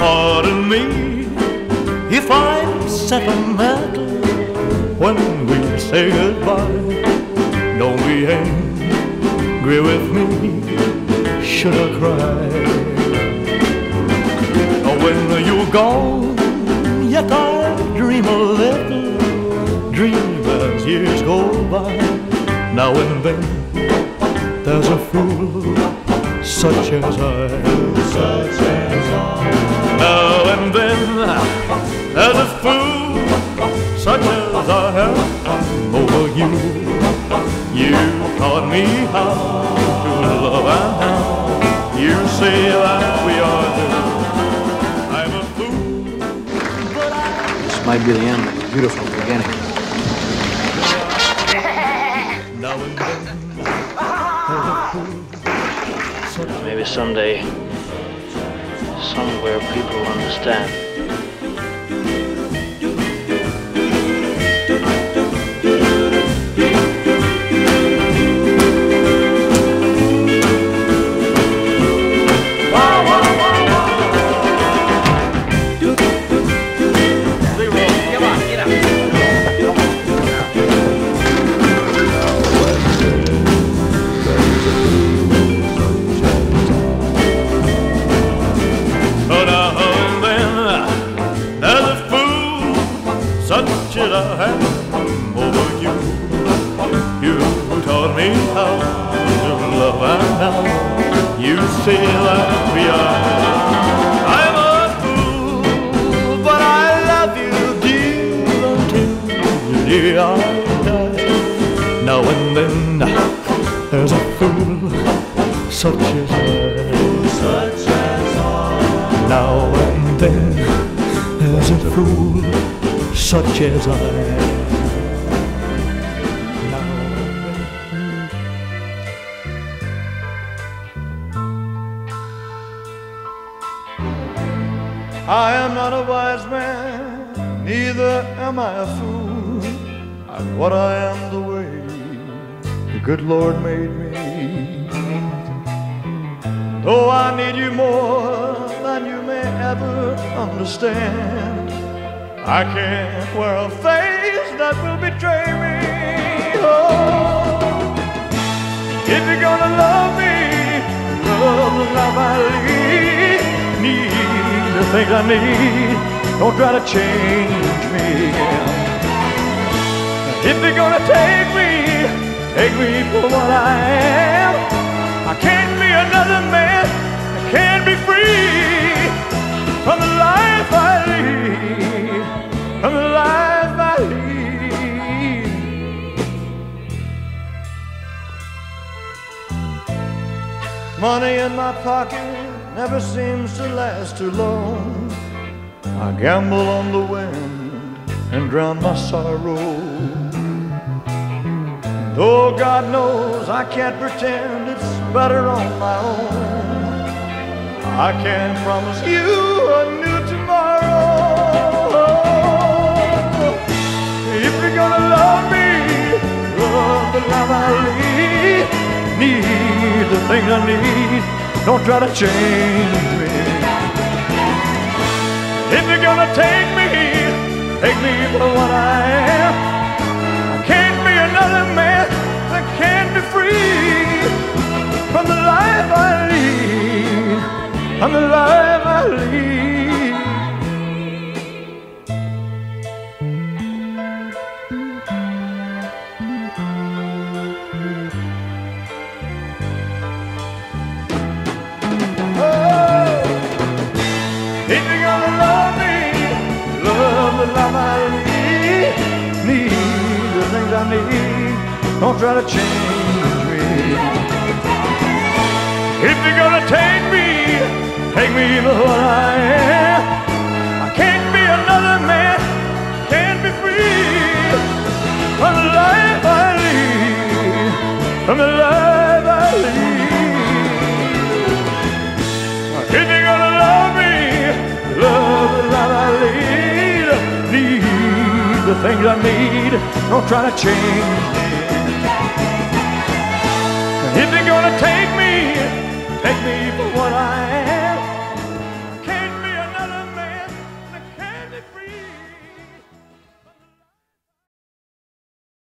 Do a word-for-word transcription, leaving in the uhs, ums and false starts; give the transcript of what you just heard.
pardon me if I'm sentimental when we say goodbye. Don't be angry with me, should I cry? When you're gone, yet I dream a little dream as years go by. Now and then there's a fool such as I, such as I. Now and then there's a fool such as I am over you. You taught me how to love, and now you say that we are two. I'm a fool, but I... This might be the end of a beautiful beginning. Now and then there's a fool. Maybe someday, somewhere, people will understand. Such as I am over you. You taught me how to love, and now you say that we are. I'm a fool, but I love you, dear, until the day I die. Now and then there's a fool such as I, such as I. Now and then there's a fool such as I. I am not a wise man, neither am I a fool. I'm what I am the way the good Lord made me. Though I need you more than you may ever understand, I can't wear a face that will betray me. Oh, if you're gonna love me, love the life I lead, need the things I need, don't try to change me. If you're gonna take me, take me for what I am. I can't be another man, I can't be free from the life I lead, from the life I lead. Money in my pocket never seems to last too long. I gamble on the wind and drown my sorrow. Though God knows I can't pretend it's better on my own, I can promise you a new tomorrow. If you're gonna love me, love the life I lead, need the things I need, don't try to change me. If you're gonna take me, take me for what I am. I can't be another man, I can't be free from the life I lead, from the life I lead. Oh, if you're gonna love me, love the life I lead, need the things I need, don't try to change me. If you're gonna take me, take me for what I am. I can't be another man, can't be free from the life I lead, from the life I lead. If you're gonna love me, love the life I lead, need the things I need, don't try to change me. If you're gonna take me, take me for what I am.